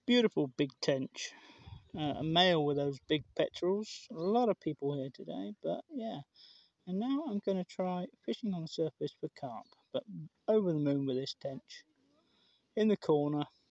Beautiful big tench. A male with those big petrels. A lot of people here today, but yeah. And now I'm going to try fishing on the surface for carp, but over the moon with this tench. In the corner,